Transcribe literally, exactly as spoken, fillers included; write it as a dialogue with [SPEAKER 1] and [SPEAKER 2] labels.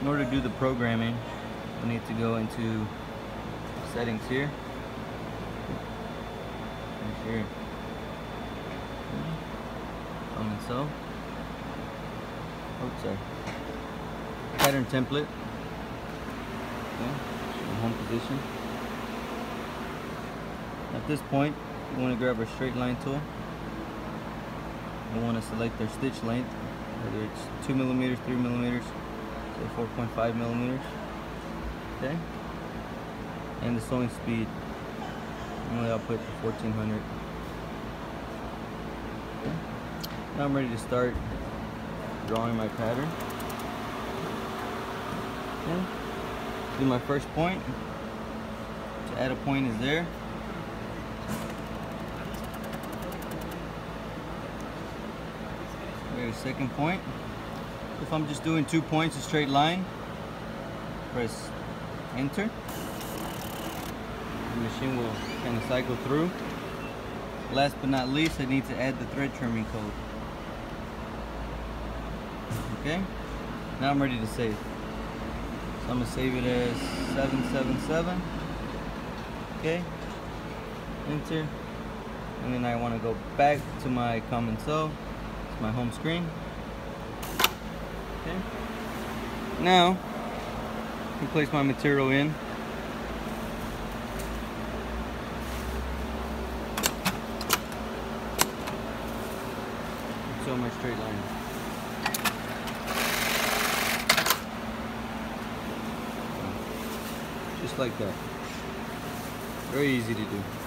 [SPEAKER 1] in order to do the programming, we need to go into settings here. Right here. Um, and so. Oh, sorry. Pattern template. Okay. Home position. At this point, you want to grab our straight line tool. You want to select our stitch length, whether it's two millimeters, three millimeters, say four point five millimeters. Okay. And the sewing speed. Normally I'll put fourteen hundred. Okay. Now I'm ready to start drawing my pattern. Okay. Do my first point. To add a point is there. There's a second point. If I'm just doing two points, a straight line, press enter. The machine will kind of cycle through. Last but not least, I need to add the thread trimming code. Okay, now I'm ready to save. So I'm gonna save it as seven seven seven. Okay, enter, and then I want to go back to my Come and Sew. It's my home screen. Okay, now I can place my material in. Sew my straight line. Just like that. Very easy to do.